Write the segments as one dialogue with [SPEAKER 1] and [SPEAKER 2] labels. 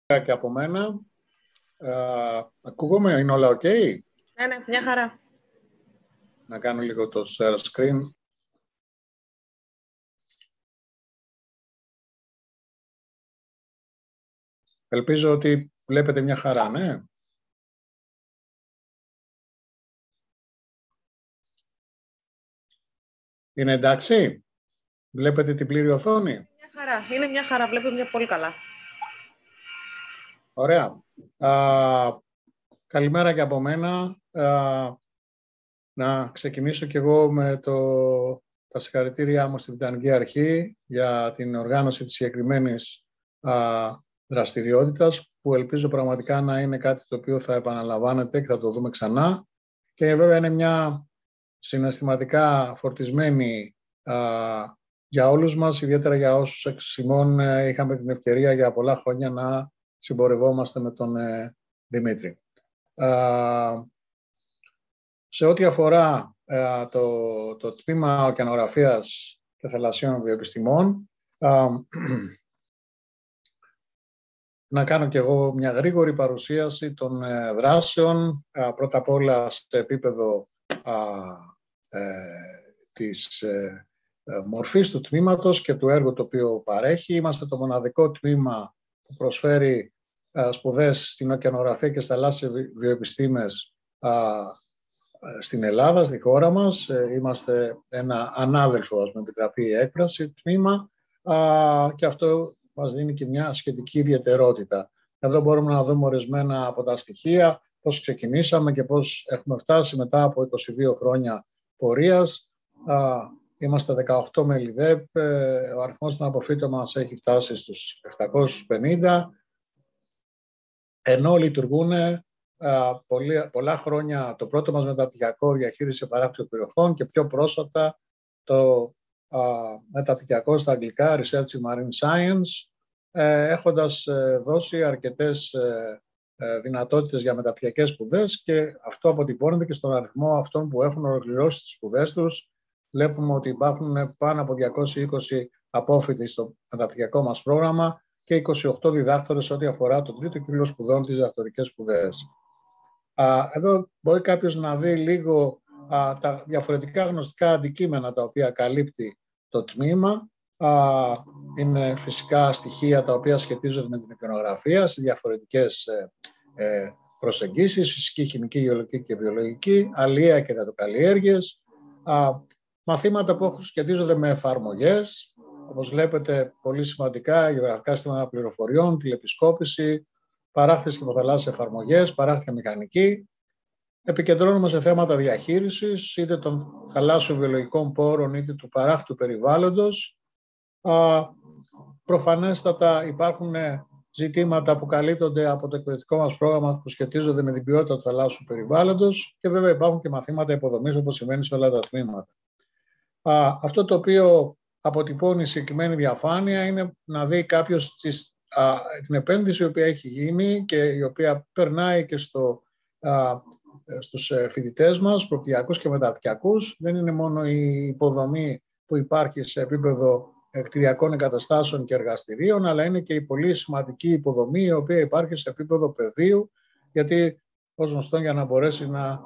[SPEAKER 1] Και από μένα. Ακούγομαι, είναι όλα ok?
[SPEAKER 2] Ναι, μια χαρά.
[SPEAKER 1] Να κάνω λίγο το share screen. Ελπίζω ότι βλέπετε μια χαρά, ναι. Είναι εντάξει? Βλέπετε την πλήρη οθόνη?
[SPEAKER 2] Μια χαρά. Είναι μια χαρά. Βλέπω πολύ καλά.
[SPEAKER 1] Ωραία. Καλημέρα και από μένα. Να ξεκινήσω κι εγώ με τα συγχαρητήριά μου στην Βρετανική Αρχή για την οργάνωση της συγκεκριμένης δραστηριότητας, που ελπίζω πραγματικά να είναι κάτι το οποίο θα επαναλαμβάνεται και θα το δούμε ξανά. Και βέβαια είναι μια συναισθηματικά φορτισμένη για όλους μας, ιδιαίτερα για όσους εξ ημών είχαμε την ευκαιρία για πολλά χρόνια να συμπορευόμαστε με τον Δημήτρη. Σε ό,τι αφορά το τμήμα Ωκεανογραφίας και Θαλασσίων Βιοεπιστημών, να κάνω κι εγώ μια γρήγορη παρουσίαση των δράσεων, πρώτα απ' όλα σε επίπεδο της μορφής του τμήματος και του έργου το οποίο παρέχει. Είμαστε το μοναδικό τμήμα που προσφέρει σπουδές στην ωκεανογραφία και στις θαλάσσιες βιοεπιστήμες στην Ελλάδα, στη χώρα μας. Είμαστε ένα ανάδελφο, ας με επιτραπεί η έκφραση, τμήμα, και αυτό μας δίνει και μια σχετική ιδιαιτερότητα. Εδώ μπορούμε να δούμε ορισμένα από τα στοιχεία, πώς ξεκινήσαμε και πώς έχουμε φτάσει μετά από 22 χρόνια πορείας. Είμαστε 18 μέλη ΔΕΠ, ο αριθμός των αποφύτων μας έχει φτάσει στους 750, ενώ λειτουργούν πολλά χρόνια το πρώτο μας μεταπτυχιακό διαχείριση παράκτιων περιοχών και πιο πρόσφατα το μεταπτυχιακό στα αγγλικά Research in Marine Science, έχοντας δώσει αρκετές δυνατότητες για μεταπτυχιακές σπουδές, και αυτό αποτυπώνεται και στον αριθμό αυτών που έχουν ολοκληρώσει τις σπουδές τους. Βλέπουμε ότι υπάρχουν πάνω από 220 απόφοιτοι στο μεταπτυχιακό μας πρόγραμμα και 28 διδάκτορες ό,τι αφορά τον τρίτο κύκλο σπουδών, τις διδακτορικές σπουδές. Εδώ μπορεί κάποιος να δει λίγο τα διαφορετικά γνωστικά αντικείμενα τα οποία καλύπτει το τμήμα. Είναι φυσικά στοιχεία τα οποία σχετίζονται με την ωκεανογραφία σε διαφορετικές προσεγγίσεις, φυσική, χημική, γεωλογική και βιολογική, αλεία και υδατοκαλλιέργειες, μαθήματα που σχετίζονται με εφαρμογές, όπως βλέπετε πολύ σημαντικά, γεωγραφικά συστήματα πληροφοριών, τηλεπισκόπηση, παράκτιες και υποθαλάσσιες εφαρμογές, παράκτια μηχανική. Επικεντρώνουμε σε θέματα διαχείρισης, είτε των θαλάσσιων βιολογικών πόρων, είτε του παράκτιου περιβάλλοντος. Προφανέστατα υπάρχουν ζητήματα που καλύπτονται από το εκπαιδευτικό μας πρόγραμμα που σχετίζονται με την ποιότητα του θαλάσσιου περιβάλλοντος, και βέβαια υπάρχουν και μαθήματα υποδομής, όπως σημαίνει σε όλα τα τμήματα. Αυτό το οποίο αποτυπώνει η συγκεκριμένη διαφάνεια είναι να δει κάποιος την επένδυση η οποία έχει γίνει και η οποία περνάει και στους φοιτητές μας, προπτυχιακούς και μεταπτυχιακούς. Δεν είναι μόνο η υποδομή που υπάρχει σε επίπεδο κτηριακών εγκαταστάσεων και εργαστηρίων, αλλά είναι και η πολύ σημαντική υποδομή η οποία υπάρχει σε επίπεδο πεδίου, γιατί ως γνωστόν για να μπορέσει να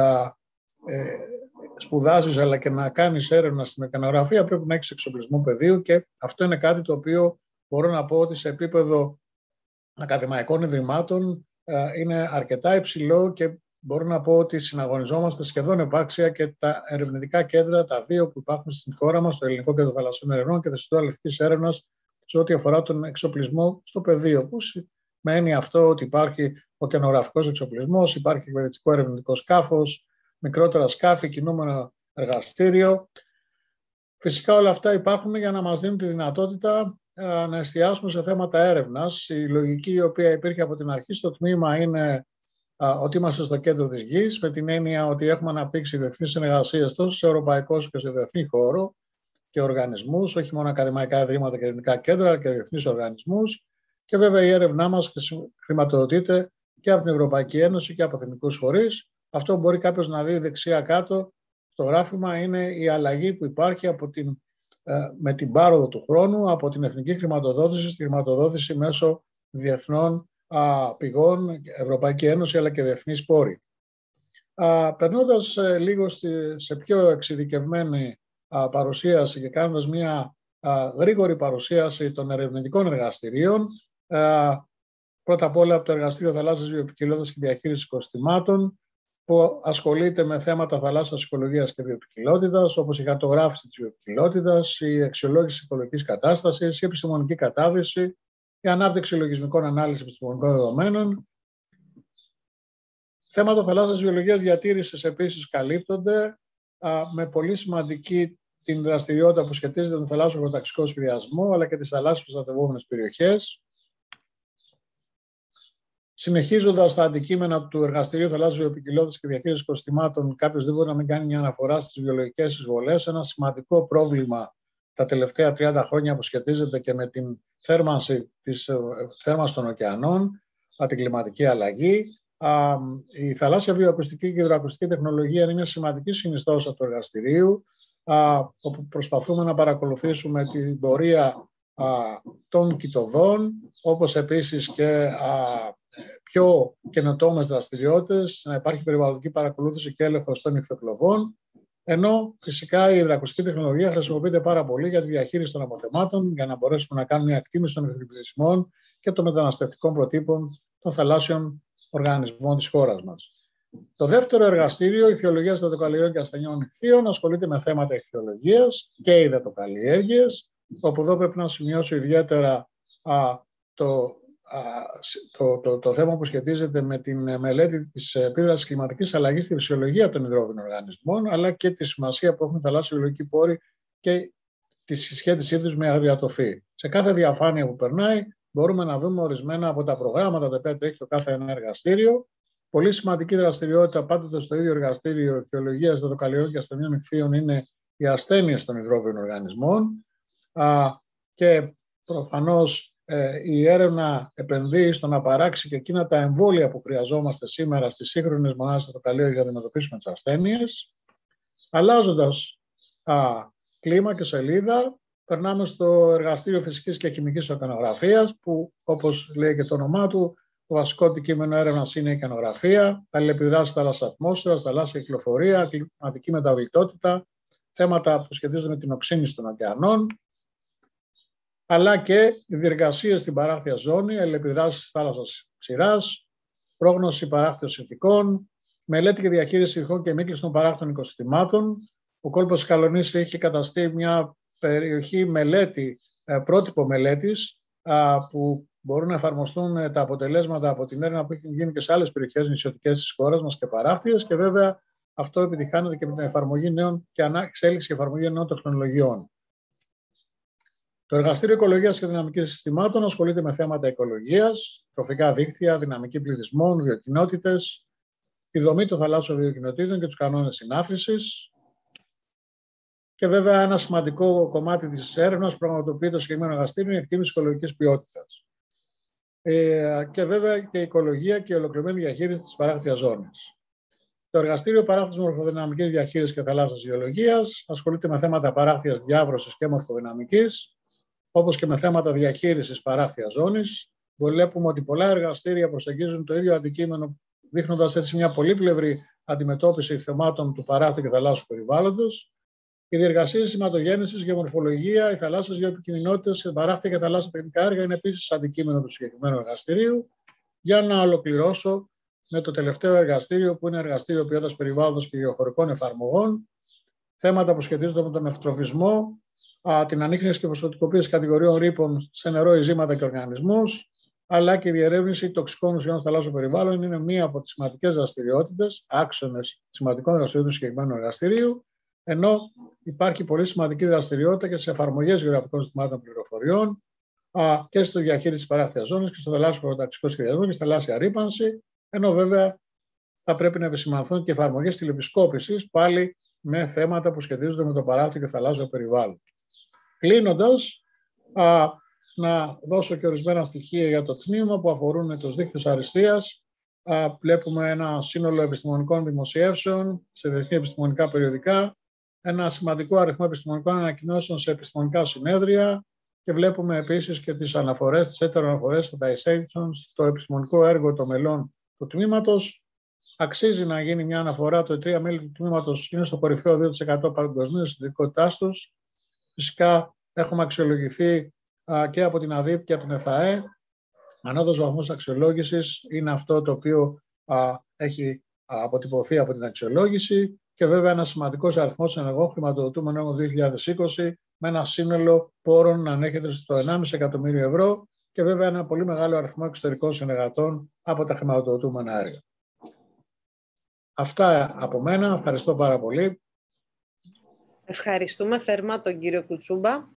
[SPEAKER 1] σπουδάσεις αλλά και να κάνεις έρευνα στην ωκεανογραφία πρέπει να έχεις εξοπλισμό πεδίου, και αυτό είναι κάτι το οποίο μπορώ να πω ότι σε επίπεδο ακαδημαϊκών ιδρυμάτων είναι αρκετά υψηλό, και μπορώ να πω ότι συναγωνιζόμαστε σχεδόν επάξια και τα ερευνητικά κέντρα, τα δύο που υπάρχουν στην χώρα μας, το Ελληνικό Κέντρο Θαλασσίων Ερευνών και το Ινστιτούτο Αλευτικής Έρευνας, σε ό,τι αφορά τον εξοπλισμό στο πεδίο. Που σημαίνει αυτό ότι υπάρχει ωκεανογραφικός εξοπλισμός, υπάρχει εκπαιδευτικό ερευνητικό σκάφος, μικρότερα σκάφη, κινούμενο εργαστήριο. Φυσικά όλα αυτά υπάρχουν για να μας δίνουν τη δυνατότητα να εστιάσουμε σε θέματα έρευνας. Η λογική η οποία υπήρχε από την αρχή στο τμήμα είναι ότι είμαστε στο κέντρο της γης, με την έννοια ότι έχουμε αναπτύξει διεθνείς συνεργασίες τόσο σε ευρωπαϊκό όσο και σε διεθνή χώρο και οργανισμούς, όχι μόνο ακαδημαϊκά ιδρύματα και ερευνητικά κέντρα, αλλά και διεθνείς οργανισμούς. Και βέβαια η έρευνά μας χρηματοδοτείται και από την Ευρωπαϊκή Ένωση και από εθνικούς φορείς. Αυτό που μπορεί κάποιος να δει δεξιά κάτω στο γράφημα είναι η αλλαγή που υπάρχει με την πάροδο του χρόνου από την εθνική χρηματοδότηση στη χρηματοδότηση μέσω διεθνών πηγών, Ευρωπαϊκή Ένωση αλλά και διεθνείς πόροι. Περνώντας λίγο σε πιο εξειδικευμένη παρουσίαση και κάνοντας μια γρήγορη παρουσίαση των ερευνητικών εργαστηρίων, πρώτα απ' όλα από το Εργαστήριο Θαλάσσιας Βιοποικιλότητας και Διαχείρισης Οικοσυστημάτων, που ασχολείται με θέματα θαλάσσιας οικολογίας και βιοποικιλότητας, όπως η χαρτογράφηση της βιοποικιλότητας, η αξιολόγηση οικολογικής κατάστασης, η επιστημονική κατάδυση, η ανάπτυξη λογισμικών ανάλυσης επιστημονικών δεδομένων. Θέματα θαλάσσιας βιολογίας διατήρησης επίσης καλύπτονται, με πολύ σημαντική την δραστηριότητα που σχετίζεται με τον θαλάσσιο χωροταξικό σχεδιασμό, αλλά και τις θαλάσσιες προστατευόμενες περιοχές. Συνεχίζοντας τα αντικείμενα του Εργαστηρίου Θαλάσσιας Βιοποικιλότητας και Διαχείρισης Οικοσυστημάτων, κάποιος δεν μπορεί να μην κάνει μια αναφορά στις βιολογικές εισβολές. Ένα σημαντικό πρόβλημα τα τελευταία 30 χρόνια που σχετίζεται και με την θέρμανση των ωκεανών, την κλιματική αλλαγή. Η θαλάσσια βιοακουστική και υδροακουστική τεχνολογία είναι μια σημαντική συνιστόσα του εργαστηρίου, όπου προσπαθούμε να παρακολουθήσουμε την πορεία των κοιτωδών, όπως επίσης και πιο καινοτόμες δραστηριότητες, να υπάρχει περιβαλλοντική παρακολούθηση και έλεγχος των ηχθειοκλοβών, ενώ φυσικά η υδροακουστική τεχνολογία χρησιμοποιείται πάρα πολύ για τη διαχείριση των αποθεμάτων, για να μπορέσουμε να κάνουμε μια εκτίμηση των ηχθειοπληθυσμών και των μεταναστευτικών προτύπων των θαλάσσιων οργανισμών της χώρας μας. Το δεύτερο εργαστήριο, Ηχθειολογία Υδατοκαλλιεργειών και Ασθενειών Ηχθείων, ασχολείται με θέματα ηχθειολογίας και υδατοκαλλιέργειας, όπου εδώ πρέπει να σημειώσω ιδιαίτερα το θέμα που σχετίζεται με την μελέτη της επίδρασης κλιματικής αλλαγής στη φυσιολογία των υδρόβινων οργανισμών, αλλά και τη σημασία που έχουν οι θαλάσσιοι βιολογικοί πόροι και τη συσχέτισή τους με αγριατοφύη. Σε κάθε διαφάνεια που περνάει, μπορούμε να δούμε ορισμένα από τα προγράμματα τα οποία τρέχει το κάθε ένα εργαστήριο. Πολύ σημαντική δραστηριότητα πάντοτε στο ίδιο εργαστήριο Ηχθειολογίας Υδατοκαλλιεργειών και Ασθενειών Ηχθείων είναι οι ασθένειες των υδρόβινων οργανισμών. Και προφανώς η έρευνα επενδύει στο να παράξει και εκείνα τα εμβόλια που χρειαζόμαστε σήμερα στις σύγχρονες μονάδες υδατοκαλλιέργειας για να αντιμετωπίσουμε τις ασθένειες. Αλλάζοντας κλίμα και σελίδα, περνάμε στο εργαστήριο φυσικής και χημικής ωκεανογραφίας, που όπως λέει και το όνομά του, το βασικό αντικείμενο έρευνας είναι η ωκεανογραφία, αλληλεπιδράσεις θαλάσσιας ατμόσφαιρας, θαλάσσια κυκλοφορία, κλιματική μεταβλητότητα, θέματα που σχετίζονται με την οξύνηση των ωκεανών, αλλά και οι διεργασίες στην παράκτια ζώνη, αλληλεπιδράσεις της θάλασσας ξηράς, πρόγνωση παράκτιων συνθηκών, μελέτη και διαχείριση ηχών και μήκληση των παράκτων οικοσυστημάτων. Ο κόλπος της Καλονής έχει καταστεί μια περιοχή μελέτη, πρότυπο μελέτης, που μπορούν να εφαρμοστούν τα αποτελέσματα από την έρευνα που έχει γίνει και σε άλλες περιοχές νησιωτικές της χώρας μας και παράκτιες, και βέβαια αυτό επιτυχάνεται και με την εφαρμογή νέων και εξέλιξη και εφαρμογή νέων τεχνολογιών. Το Εργαστήριο Οικολογίας και Δυναμικής Συστημάτων ασχολείται με θέματα οικολογίας, τροφικά δίκτυα, δυναμική πληθυσμών, βιοκοινότητες, τη δομή των θαλάσσιων βιοκοινοτήτων και τους κανόνες συνάφρησης. Και βέβαια ένα σημαντικό κομμάτι της έρευνας που πραγματοποιεί το συγκεκριμένο εργαστήριο είναι η εκτίμηση οικολογικής ποιότητας. Και βέβαια και η οικολογία και η ολοκληρωμένη διαχείριση της παράκτιας ζώνης. Το Εργαστήριο Παράκτιας Μορφοδυναμικής Διαχείρισης και Θαλάσσιας Γεωλογίας ασχολείται με θέματα παράκτιας διάβρωσης και μορφοδυναμικής, όπως και με θέματα διαχείρισης παράκτιας ζώνης. Βλέπουμε ότι πολλά εργαστήρια προσεγγίζουν το ίδιο αντικείμενο, δείχνοντας έτσι μια πολύπλευρη αντιμετώπιση θεμάτων του παράκτιου και θαλάσσιου περιβάλλοντος. Οι διεργασίες σηματογέννησης, γεωμορφολογία, οι θαλάσσιες γεωεπικινδυνότητες, οι παράκτια και θαλάσσια τεχνικά έργα είναι επίσης αντικείμενο του συγκεκριμένου εργαστηρίου. Για να ολοκληρώσω με το τελευταίο εργαστήριο, που είναι εργαστήριο ποιότητας περιβάλλοντος και γεωχωρικών εφαρμογών, θέματα που σχετίζονται με τον ευτροφισμό, την ανίχνευση και ποσοτικοποίηση κατηγοριών ρήπων σε νερό, ειζήματα και οργανισμούς, αλλά και η διερεύνηση τοξικών ουσιών στο θαλάσσιο περιβάλλον είναι μία από τις σημαντικές δραστηριότητες, άξονες σημαντικών δραστηριότητων του συγκεκριμένου εργαστηρίου, ενώ υπάρχει πολύ σημαντική δραστηριότητα και σε εφαρμογές γεωγραφικών συστημάτων πληροφοριών και στη διαχείριση της παράκτιας ζώνης και στο θαλάσσιο χωροταξικό σχεδιασμό και στη θαλάσσια ρύπανση, ενώ βέβαια θα πρέπει να επισημανθούν και εφαρμογές τηλεπισκόπησης, πάλι με θέματα που σχετίζονται με το παράκτιο και θαλάσσιο περιβάλλον. Κλείνοντας, να δώσω και ορισμένα στοιχεία για το τμήμα που αφορούν τους δείκτες αριστείας. Βλέπουμε ένα σύνολο επιστημονικών δημοσιεύσεων σε διεθνή επιστημονικά περιοδικά, ένα σημαντικό αριθμό επιστημονικών ανακοινώσεων σε επιστημονικά συνέδρια, και βλέπουμε επίσης και τις αναφορές, τις έτεροαναφορές, τα citations στο επιστημονικό έργο των μελών του τμήματος. Αξίζει να γίνει μια αναφορά, το 3 μέλη του τμήματος είναι στο κορυφαίο 2% παγκοσμίως της ειδικότητάς τους. Φυσικά έχουμε αξιολογηθεί και από την ΑΔΥΠ και από την ΕΘΑΕ. Ανώτατος βαθμός αξιολόγησης είναι αυτό το οποίο έχει αποτυπωθεί από την αξιολόγηση και βέβαια ένα σημαντικός αριθμός ενεργών χρηματοδοτούμενων το 2020 με ένα σύνολο πόρων να ανέχεται στο 1,5 εκατομμύριο ευρώ και βέβαια ένα πολύ μεγάλο αριθμό εξωτερικών συνεργατών από τα χρηματοδοτούμενα έργα. Αυτά από μένα. Ευχαριστώ πάρα πολύ.
[SPEAKER 2] Ευχαριστούμε θερμά τον κύριο Κουτσούμπα.